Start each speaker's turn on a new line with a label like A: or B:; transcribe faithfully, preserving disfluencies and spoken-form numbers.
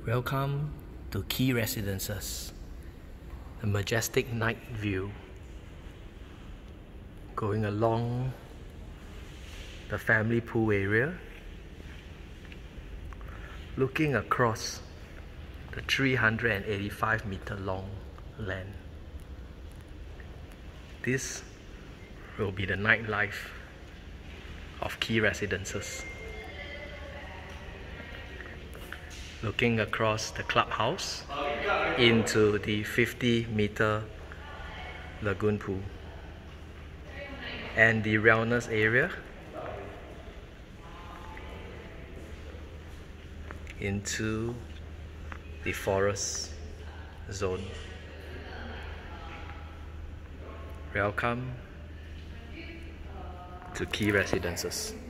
A: Welcome to 𝐄𝐒 Residences, a majestic night view going along the family pool area, looking across the three hundred eighty-five meter long land. This will be the nightlife of 𝐄𝐒 Residences. Looking across the clubhouse into the fifty meter lagoon pool and the wellness area into the forest zone. Welcome to 𝐄𝐒 Residences.